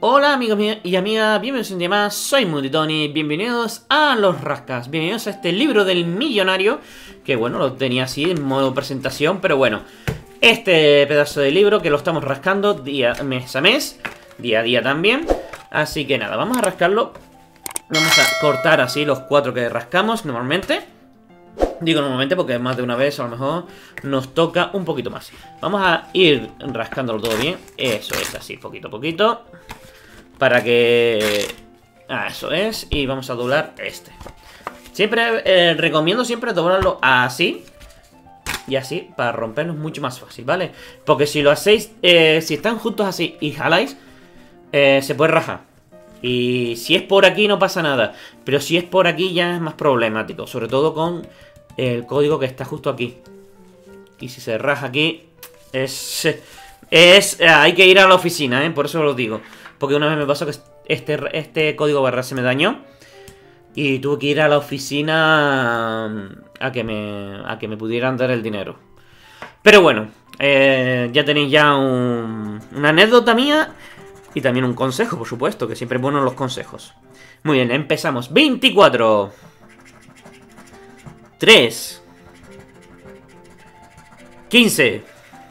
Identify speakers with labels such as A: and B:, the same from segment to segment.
A: Hola amigos y amigas, bienvenidos un día más, soy Muditoni, bienvenidos a Los Rascas, bienvenidos a este libro del millonario, que bueno, lo tenía así en modo presentación, pero bueno, este pedazo de libro que lo estamos rascando mes a mes, día a día también, así que nada, vamos a rascarlo, vamos a cortar así los 4 que rascamos normalmente. Digo normalmente porque más de una vez a lo mejor nos toca un poquito más. Vamos a ir rascándolo todo bien. Eso es, así, poquito a poquito. Para que... eso es. Y vamos a doblar este. Siempre, recomiendo siempre doblarlo así. Y así, para romperlo es mucho más fácil, ¿vale? Porque si lo hacéis, si están juntos así y jaláis, se puede rajar. Y si es por aquí no pasa nada. Pero si es por aquí ya es más problemático. Sobre todo con el código que está justo aquí. Y si se raja aquí, hay que ir a la oficina, por eso lo digo. Porque una vez me pasó que este código barra se me dañó. Y tuve que ir a la oficina a que me pudieran dar el dinero. Pero bueno, ya tenéis ya una anécdota mía. Y también un consejo, por supuesto, que siempre es bueno los consejos. Muy bien, empezamos. 24. 3. 15.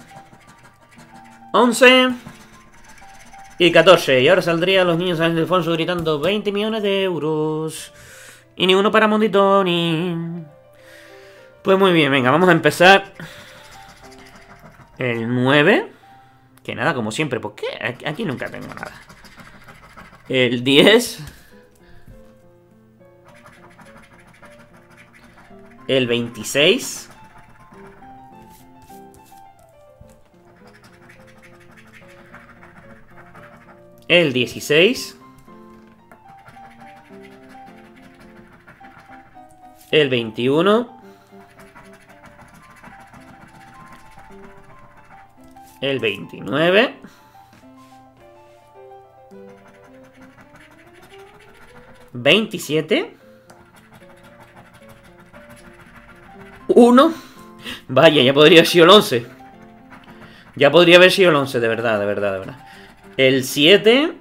A: 11. Y 14. Y ahora saldrían los niños en el fondo gritando 20 millones de euros. Y ni uno para Monditoni. Pues muy bien, venga, vamos a empezar. El 9. Que nada, como siempre, porque aquí nunca tengo nada. El 10. El 26. El 16. El 21. El 29. ¿27? 1. Vaya, ya podría haber sido el 11. Ya podría haber sido el 11, de verdad, de verdad, de verdad. El 7.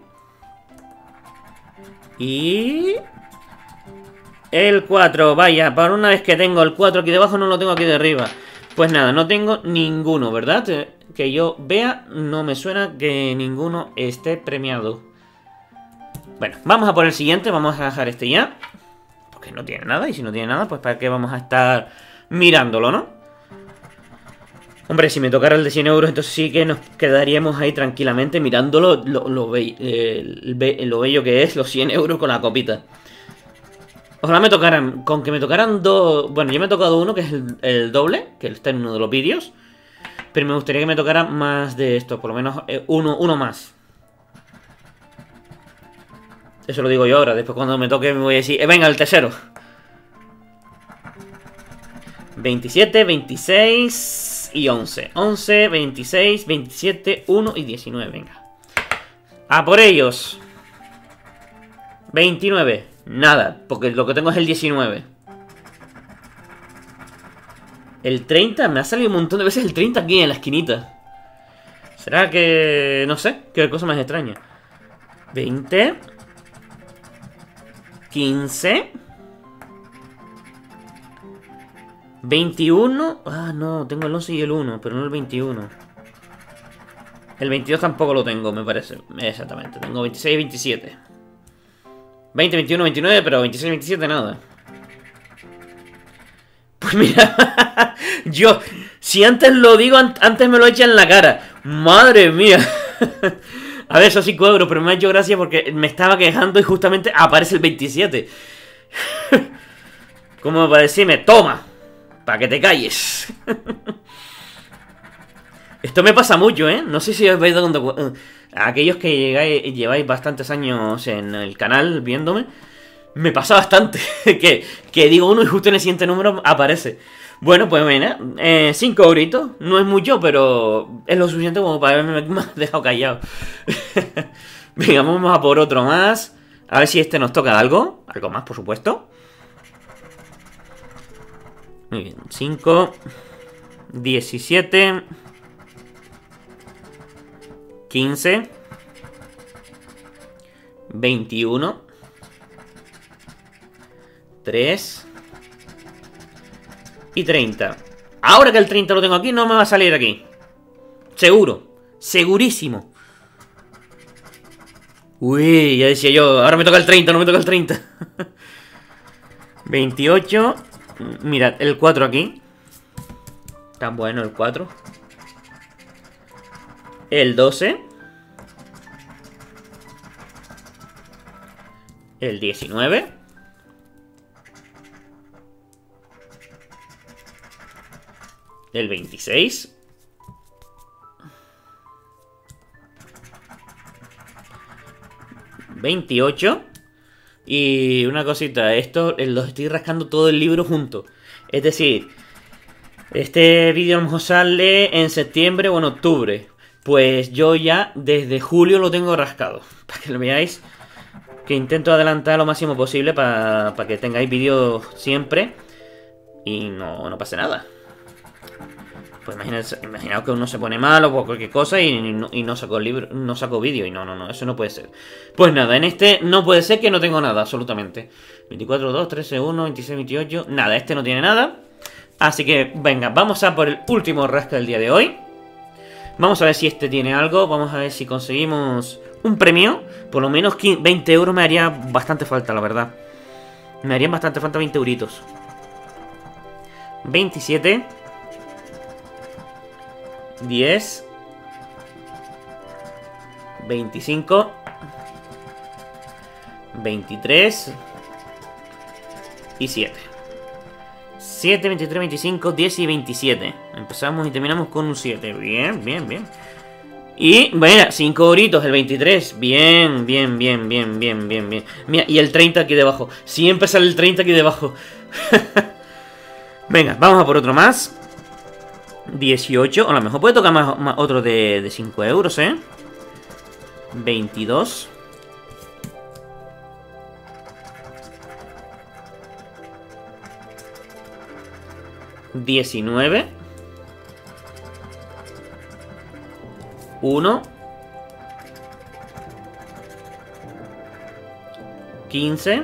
A: Y... el 4, vaya, para una vez que tengo el 4 aquí debajo no lo tengo aquí de arriba. Pues nada, no tengo ninguno, ¿verdad? Que yo vea, no me suena que ninguno esté premiado. Bueno, vamos a por el siguiente, vamos a dejar este ya. Porque no tiene nada, y si no tiene nada, pues para qué vamos a estar mirándolo, ¿no? Hombre, si me tocara el de 100 euros, entonces sí que nos quedaríamos ahí tranquilamente mirándolo lo bello que es, los 100 euros con la copita. Ojalá me tocaran, con que me tocaran dos... Bueno, yo me he tocado uno que es el doble, que está en uno de los vídeos. Pero me gustaría que me tocara más de esto, por lo menos uno más. Eso lo digo yo ahora, después cuando me toque me voy a decir, venga, el tercero. 27, 26 y 11. 11, 26, 27, 1 y 19, venga. ¡A por ellos! 29. Nada, porque lo que tengo es el 19. El 30, me ha salido un montón de veces el 30 aquí en la esquinita. ¿Será que...? no sé, qué cosa más extraña. 20. 15. 21. Ah, no, tengo el 11 y el 1, pero no el 21. El 22 tampoco lo tengo, me parece. Exactamente, tengo 26 y 27. 20, 21, 29, pero 26, 27 nada. Pues mira, yo, si antes lo digo, antes me lo echan en la cara. Madre mía. A ver, esos 5 euros, pero me ha hecho gracia porque me estaba quejando y justamente aparece el 27. Como para decirme, toma, para que te calles. Esto me pasa mucho, ¿eh? No sé si os veis dando cuenta. Aquellos que lleváis bastantes años en el canal viéndome, me pasa bastante. que digo uno y justo en el siguiente número aparece. Bueno, pues mira, 5 euritos. No es mucho, pero es lo suficiente como para haberme dejado callado. Venga, vamos a por otro más. A ver si este nos toca algo. Algo más, por supuesto. Muy bien, 5, 17, 15, 21. 3. Y 30. Ahora que el 30 lo tengo aquí, no me va a salir aquí. Seguro. Segurísimo. Uy, ya decía yo. Ahora me toca el 30, no me toca el 30. 28. Mirad, el 4 aquí. Tan bueno el 4. El 12. El 19. El 26. $28. Y una cosita, esto los estoy rascando todo el libro junto. Es decir, este vídeo a lo mejor sale en septiembre o en octubre. Pues yo ya desde julio lo tengo rascado. Para que lo veáis, que intento adelantar lo máximo posible para que tengáis vídeos siempre y no pase nada. Pues imaginaos que uno se pone mal o cualquier cosa y no saco el libro, no saco vídeo. Y no, eso no puede ser. Pues nada, en este no puede ser que no tengo nada, absolutamente. 24, 2, 13, 1, 26, 28. Nada, este no tiene nada. Así que, venga, vamos a por el último rasca del día de hoy. Vamos a ver si este tiene algo. Vamos a ver si conseguimos un premio. Por lo menos 20 euros me haría bastante falta, la verdad. Me harían bastante falta 20 euritos. 27. 10. 25. 23. Y 7. 7, 23, 25, 10 y 27. Empezamos y terminamos con un 7. Bien, bien, bien. Y, bueno, 5 euritos el 23. Bien, bien, bien, bien, bien, bien, bien. Mira, y el 30 aquí debajo. Siempre sale el 30 aquí debajo. Venga, vamos a por otro más. 18. A lo mejor puede tocar más otro de 5 euros, ¿eh? 22. 19. 1. 15.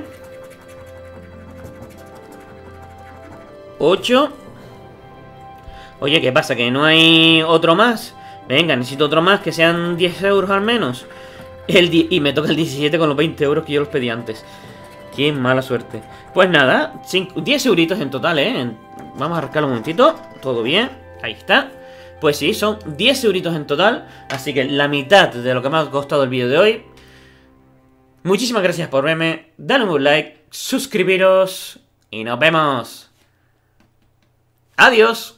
A: 8. Oye, ¿qué pasa? ¿Que no hay otro más? Venga, necesito otro más, que sean 10 euros al menos. Y me toca el 17 con los 20 euros que yo los pedí antes. Qué mala suerte. Pues nada, 10 euritos en total, ¿eh? Vamos a rascarlo un momentito. Todo bien, ahí está. Pues sí, son 10 euritos en total. Así que la mitad de lo que me ha costado el vídeo de hoy. Muchísimas gracias por verme. Dale un like, suscribiros y nos vemos. Adiós.